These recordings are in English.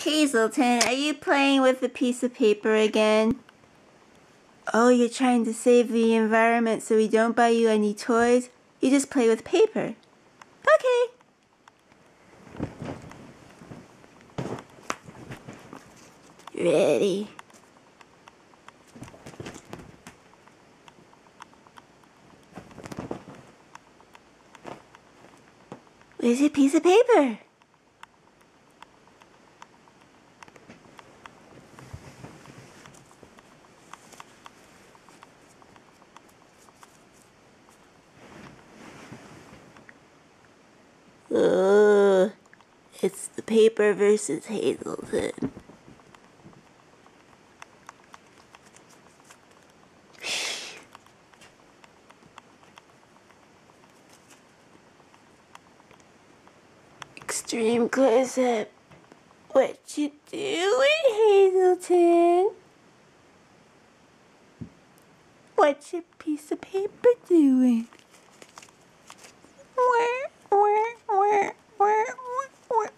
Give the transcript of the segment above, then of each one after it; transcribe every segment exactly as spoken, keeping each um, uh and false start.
Hazleton, are you playing with a piece of paper again? Oh, you're trying to save the environment so we don't buy you any toys? You just play with paper. Okay. Ready. Where's your piece of paper? Oh, it's the paper versus Hazleton. Extreme close-up. What you doing, Hazleton? What's your piece of paper doing? Where, where, where, where, where, where?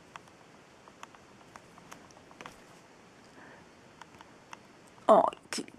Oh, you